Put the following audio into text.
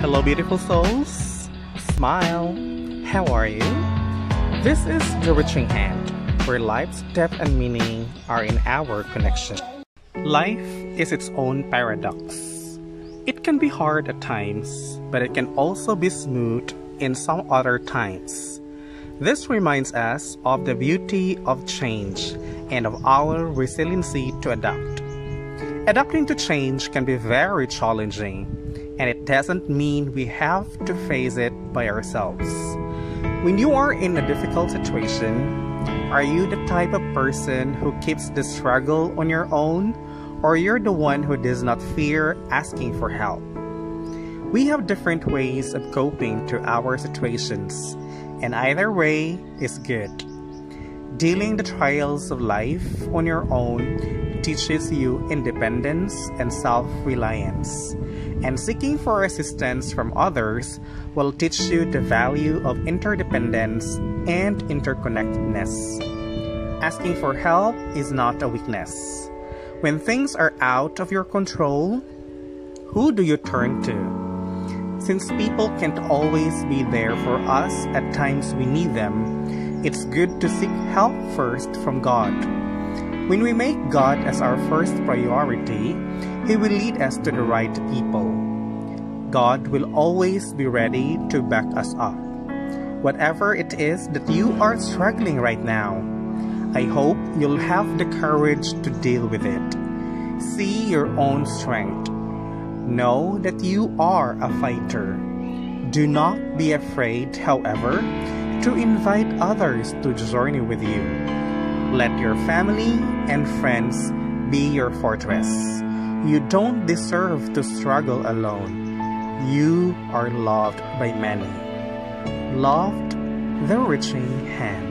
Hello, beautiful souls. Smile. How are you? This is The Reaching Hand, where life's depth and meaning are in our connection. Life is its own paradox. It can be hard at times, but it can also be smooth in some other times. This reminds us of the beauty of change and of our resiliency to adapt. Adapting to change can be very challenging, and it doesn't mean we have to face it by ourselves. When you are in a difficult situation, are you the type of person who keeps the struggle on your own, or you're the one who does not fear asking for help? We have different ways of coping to our situations, and either way is good. Dealing the trials of life on your own teaches you independence and self-reliance, and seeking for assistance from others will teach you the value of interdependence and interconnectedness. Asking for help is not a weakness. When things are out of your control, who do you turn to? Since people can't always be there for us at times we need them, it's good to seek help first from God. When we make God as our first priority, He will lead us to the right people. God will always be ready to back us up. Whatever it is that you are struggling right now, I hope you'll have the courage to deal with it. See your own strength. Know that you are a fighter. Do not be afraid, however, to invite others to journey with you. Let your family and friends be your fortress. You don't deserve to struggle alone. You are loved by many. Loved, the Reaching Hand.